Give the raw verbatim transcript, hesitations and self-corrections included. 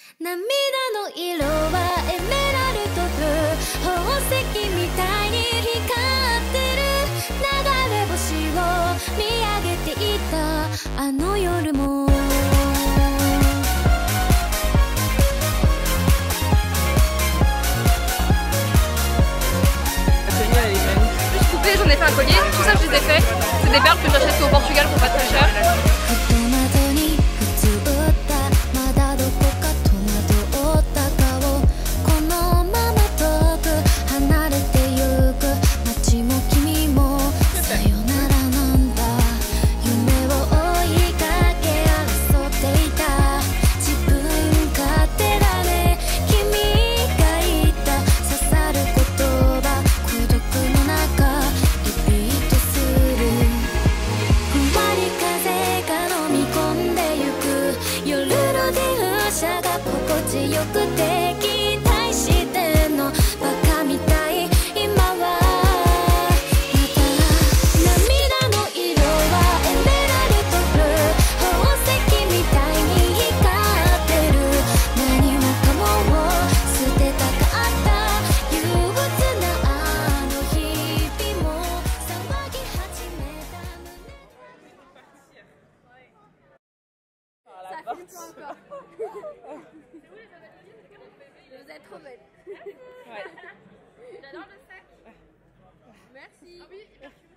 涙の色はエメラルドブルー、宝石みたいに光ってる。流れ星を見上げていたあの夜も。 J'en ai fait un collier, tout ça je les ai fait. C'est des perles que j'achète au Portugal pour pas très cher. Vous êtes trop belle. Ouais. J'adore le sac. Merci. Ah oui,